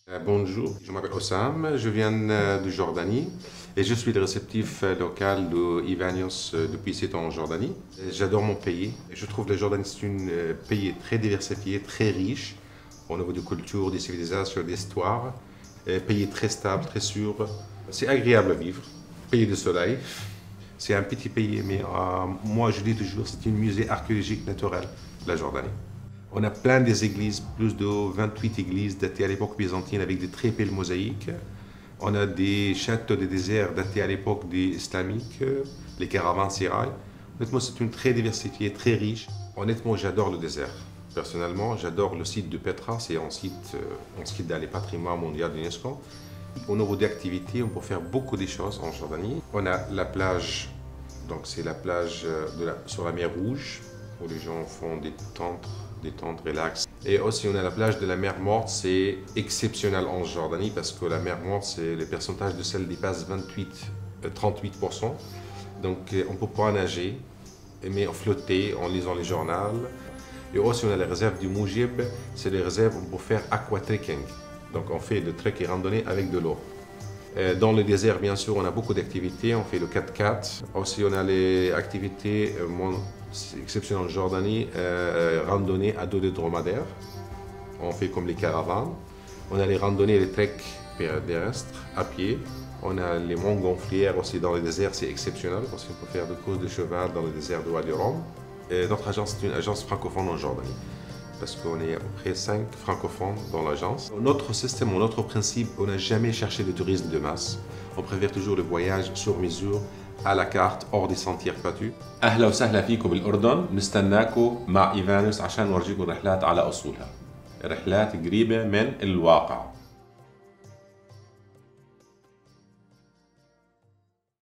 Bonjour, je m'appelle Ossam, je viens de Jordanie et je suis le réceptif local de Ivanios depuis 7 ans en Jordanie. J'adore mon pays. Je trouve que la Jordanie c'est un pays très diversifié, très riche au niveau de culture, de civilisation, d'histoire. Un pays très stable, très sûr. C'est agréable à vivre. Pays de soleil. C'est un petit pays, mais moi je dis toujours c'est un musée archéologique naturel, la Jordanie. On a plein des églises, plus de 28 églises datées à l'époque byzantine avec de très belles mosaïques. On a des châteaux de désert datés à l'époque islamique, les caravans-sérails. Honnêtement, c'est une très diversifiée, très riche. Honnêtement, j'adore le désert. Personnellement, j'adore le site de Petra, c'est un site dans les patrimoines mondiaux de l'UNESCO. Au niveau d'activités, on peut faire beaucoup de choses en Jordanie. On a la plage, donc c'est la plage sur la mer Rouge, où les gens font des tentes relax. Et aussi on a la plage de la mer Morte, c'est exceptionnel en Jordanie parce que la mer Morte, c'est le pourcentage de sel dépasse 38%. Donc on ne peut pas nager, mais flotter en lisant les journaux. Et aussi on a la réserve du Moujib, c'est les réserves où on peut faire aquatrekking. Donc on fait de trek et randonnée avec de l'eau. Dans le désert, bien sûr, on a beaucoup d'activités. On fait le 4x4. Aussi, on a les activités exceptionnelles en Jordanie, randonnées à dos de dromadaire. On fait comme les caravanes. On a les randonnées et les treks terrestres à pied. On a les montgolfières aussi dans le désert, c'est exceptionnel parce qu'on peut faire des courses de cheval dans le désert de Wadi Rum. Notre agence, c'est une agence francophone en Jordanie, parce qu'on est à peu près 5 francophones dans l'agence. Notre système, notre principe, on n'a jamais cherché le tourisme de masse. On préfère toujours le voyage sur mesure, à la carte, hors des sentiers battus. أهلا وسهلا فيكم بالأردن، نستناكم مع إيفانوس عشان نورجيكم رحلات على أصولها، رحلات قريبة من الواقع.